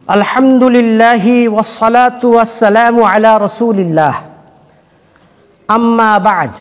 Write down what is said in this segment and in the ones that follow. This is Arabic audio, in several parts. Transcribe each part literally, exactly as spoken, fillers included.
الحمد لله والصلاة والسلام على رسول الله أما بعد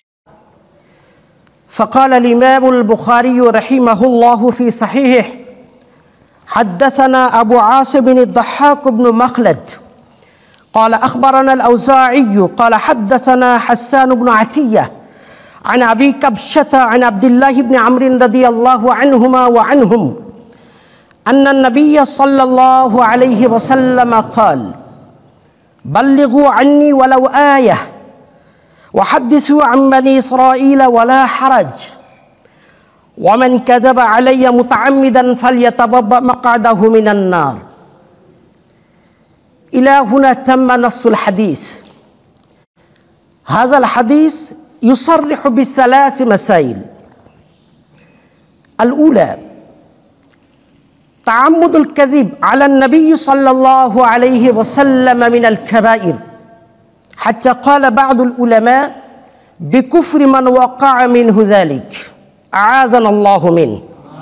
فقال الإمام البخاري رحمه الله في صحيحه حدثنا أبو عاصم الضحاك بن مخلد قال أخبرنا الأوزاعي قال حدثنا حسان بن عتية عن أبي كبشة عن عبد الله بن عمرو رضي الله عنهما وعنهم أن النبي صلى الله عليه وسلم قال بلغوا عني ولو آية وحدثوا عن بني إسرائيل ولا حرج ومن كذب علي متعمدا فليتبوأ مقعده من النار. إلى هنا تم نص الحديث. هذا الحديث يصرح بثلاث مسائل. الأولى تعمد الكذب على النبي صلى الله عليه وسلم من الكبائر، حتى قال بعض العلماء بكفر من وقع منه ذلك، أعاذنا الله منه.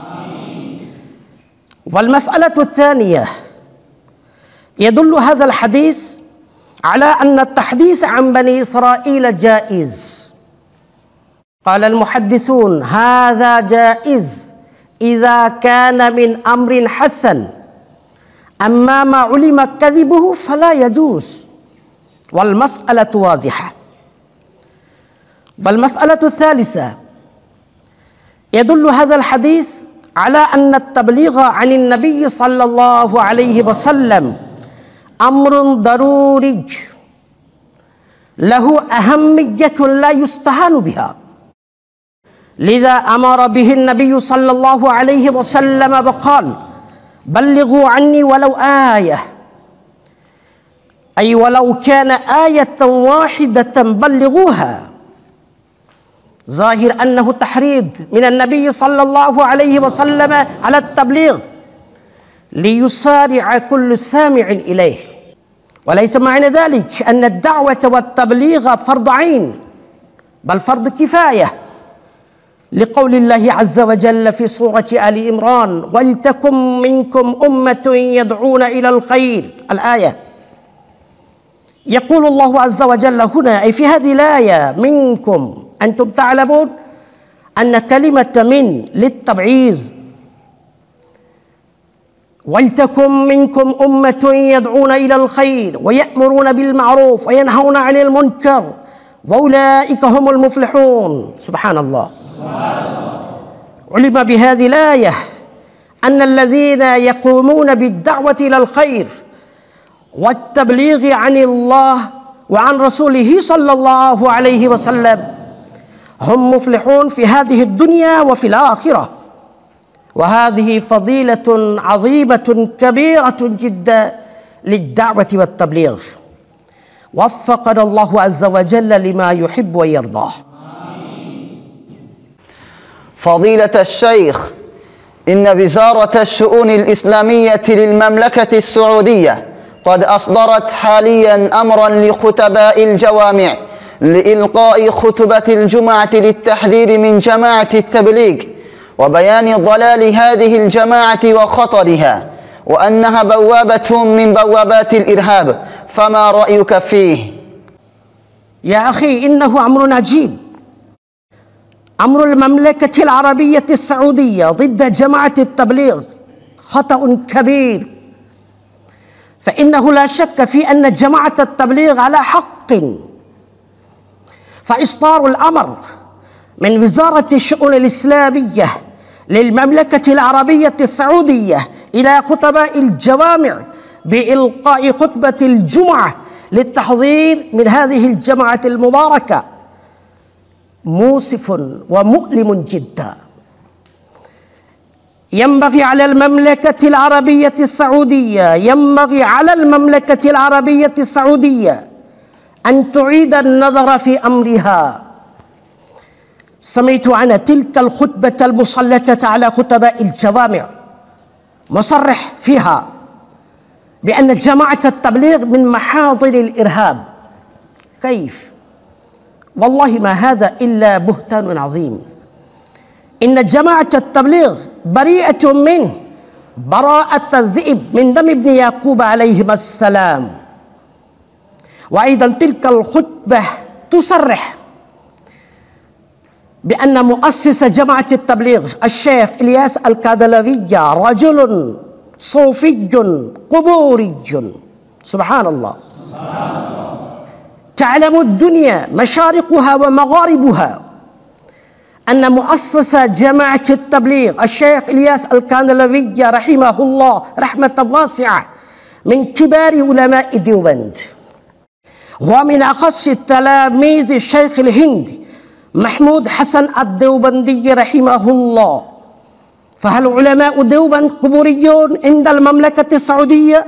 والمسألة الثانية يدل هذا الحديث على أن التحديث عن بني إسرائيل جائز. قال المحدثون هذا جائز إذا كان من أمر حسن، أما ما علم كذبه فلا يجوز، والمسألة واضحة. والمسألة الثالثة يدل هذا الحديث على أن التبليغ عن النبي صلى الله عليه وسلم أمر ضروري له أهمية لا يستهان بها، لذا أمر به النبي صلى الله عليه وسلم وقال بلغوا عني ولو آية، أي ولو كان آية واحدة بلغوها. ظاهر أنه تحريض من النبي صلى الله عليه وسلم على التبليغ ليسارع كل سامع إليه، وليس معنى ذلك أن الدعوة والتبليغ فرض عين، بل فرض كفاية، لقول الله عز وجل في سورة آل عمران ولتكن منكم أمة يدعون إلى الخير، الآية. يقول الله عز وجل هنا أي في هذه الآية منكم، أنتم تعلمون أن كلمة من للتبعيض، ولتكن منكم أمة يدعون إلى الخير ويأمرون بالمعروف وينهون عن المنكر وأولئك هم المفلحون. سبحان الله. علم بهذه الآية أن الذين يقومون بالدعوة إلى الخير والتبليغ عن الله وعن رسوله صلى الله عليه وسلم هم مفلحون في هذه الدنيا وفي الآخرة، وهذه فضيلة عظيمة كبيرة جدا للدعوة والتبليغ. وفقنا الله عز وجل لما يحب ويرضاه. فضيلة الشيخ، إن وزارة الشؤون الإسلامية للمملكة السعودية قد أصدرت حاليا أمرا لخطباء الجوامع لإلقاء خطبة الجمعة للتحذير من جماعة التبليغ وبيان ضلال هذه الجماعة وخطرها، وأنها بوابة من بوابات الإرهاب، فما رأيك فيه؟ يا أخي إنه أمر عجيب. أمر المملكة العربية السعودية ضد جماعة التبليغ خطأ كبير، فإنه لا شك في أن جماعة التبليغ على حق، فإصدار الأمر من وزارة الشؤون الإسلامية للمملكة العربية السعودية إلى خطباء الجوامع بإلقاء خطبة الجمعة للتحذير من هذه الجماعة المباركة مؤسف ومؤلم جدا. ينبغي على المملكة العربية السعودية ينبغي على المملكة العربية السعودية أن تعيد النظر في أمرها. سمعت عن تلك الخطبة المسلطة على خطباء الجوامع مصرح فيها بأن جماعة التبليغ من محاضن الإرهاب. كيف؟ والله ما هذا إلا بهتان عظيم. إن جماعة التبليغ بريئة منه براءة الذئب من دم ابن يعقوب عليهما السلام. وأيضا تلك الخطبة تصرح بأن مؤسس جماعة التبليغ الشيخ إلياس الكاندلاوي رجل صوفي قبوري. سبحان الله. تعلم الدنيا مشارقها ومغاربها أن مؤسس جماعة التبليغ الشيخ إلياس الكاندلاوي رحمه الله رحمة واسعة من كبار علماء ديوبند، ومن أخص تلاميذ الشيخ الهندي محمود حسن الديوبندي رحمه الله. فهل علماء ديوبند قبوريون عند المملكة السعودية؟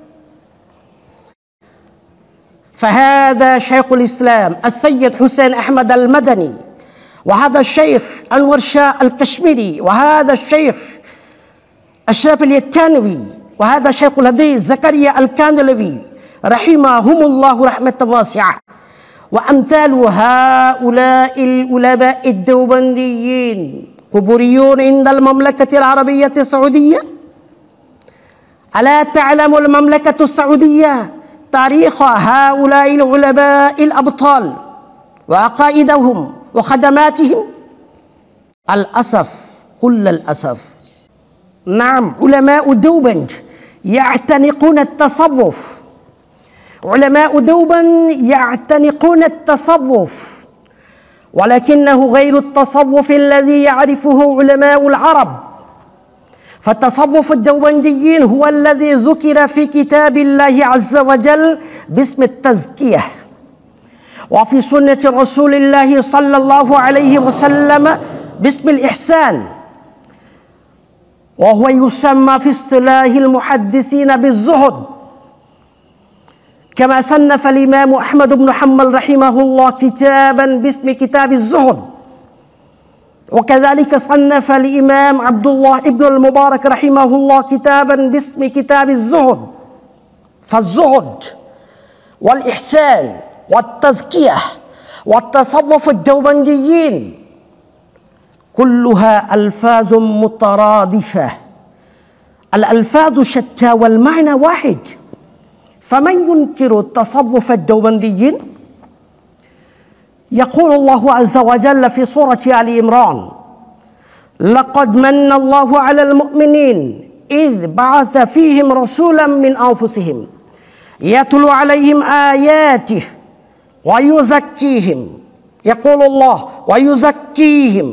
فهذا شيخ الإسلام السيد حسين أحمد المدني، وهذا الشيخ أنور شاه الكشميري، وهذا الشيخ أشرف اليتانوي، وهذا شيخ الحديث زكريا الكاندلاوي رحمهم الله رحمة واسعة، وأمثال هؤلاء العلماء الديوبنديين قبوريون عند المملكة العربية السعودية. ألا تعلم المملكة السعودية تاريخ هؤلاء العلماء الأبطال وعقائدهم وخدماتهم؟ الأسف كل الأسف. نعم، علماء ديوبند يعتنقون التصوف، علماء ديوبند يعتنقون التصوف، ولكنه غير التصوف الذي يعرفه علماء العرب. فالتصوف الديوبنديين هو الذي ذكر في كتاب الله عز وجل باسم التزكية، وفي سنة رسول الله صلى الله عليه وسلم باسم الإحسان، وهو يسمى في اصطلاح المحدثين بالزهد، كما صنف الإمام أحمد بن حنبل رحمه الله كتابا باسم كتاب الزهد، وكذلك صنف الإمام عبد الله بن المبارك رحمه الله كتابا باسم كتاب الزهد. فالزهد والإحسان والتزكية والتصوف الديوبنديين كلها ألفاظ مترادفة، الألفاظ شتى والمعنى واحد. فمن ينكر التصوف الديوبنديين؟ يقول الله عز وجل في سورة آل عمران: لقد من الله على المؤمنين إذ بعث فيهم رسولا من أنفسهم يتلو عليهم آياته ويزكيهم. يقول الله ويزكيهم،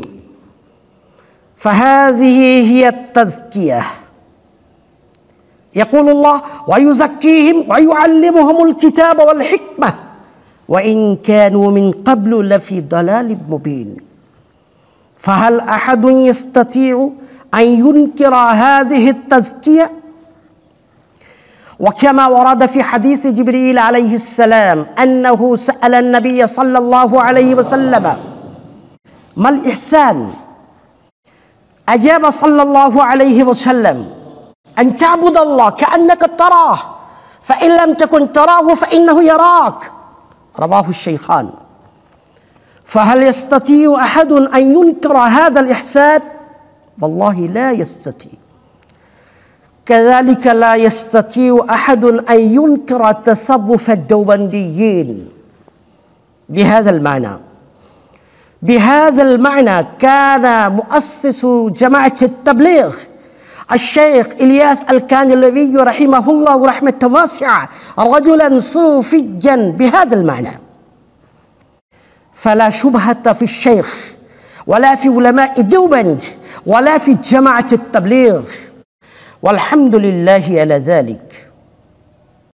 فهذه هي التزكية. يقول الله ويزكيهم ويعلمهم الكتاب والحكمة وإن كانوا من قبل لفي ضلال مبين. فهل أحد يستطيع أن ينكر هذه التزكية؟ وكما ورد في حديث جبريل عليه السلام أنه سأل النبي صلى الله عليه وسلم: ما الإحسان؟ أجاب صلى الله عليه وسلم: أن تعبد الله كأنك تراه، فإن لم تكن تراه فإنه يراك. رواه الشيخان. فهل يستطيع أحد أن ينكر هذا الإحسان؟ والله لا يستطيع. كذلك لا يستطيع أحد أن ينكر تصوف الديوبنديين بهذا المعنى. بهذا المعنى كان مؤسس جماعة التبليغ الشيخ إلياس الكاندلاوي رحمه الله رحمة واسعة رجلا صوفيا بهذا المعنى. فلا شبهة في الشيخ ولا في علماء ديوبند ولا في جماعة التبليغ، والحمد لله على ذلك.